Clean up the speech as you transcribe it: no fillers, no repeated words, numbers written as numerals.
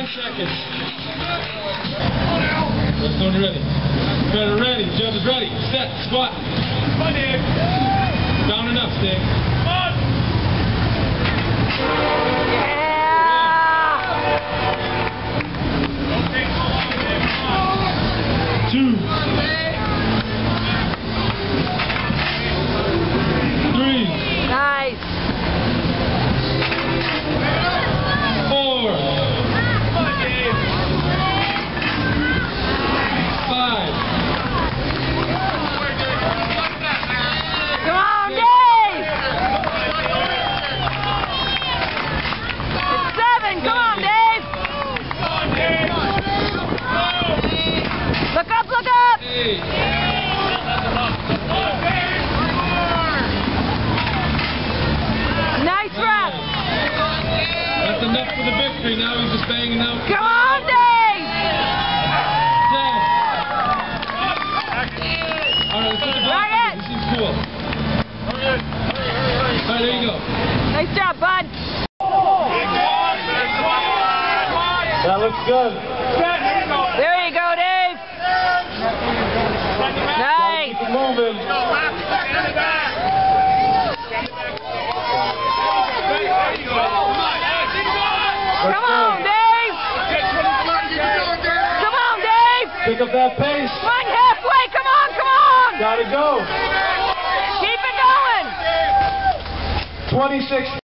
seconds. Let's go ready. Better ready. Judge is ready. Set. Squat. Down enough, Stick. Two. 3. Nice. 4. 5. Come on, Dave. It's 7. Come on, Dave. Look up, look up. 8. Nice rep. That's enough for the victory. Now he's just banging out. Come on, Dave. 10. All right, let's look at Right this. This seems cool. All right, there you go. Nice job, bud. That looks good. There you go, Dave. Nice. Keep it moving. Come on, Dave. Come on, Dave. Pick up that pace. Run halfway. Come on, come on. Gotta go. Keep it going. 26.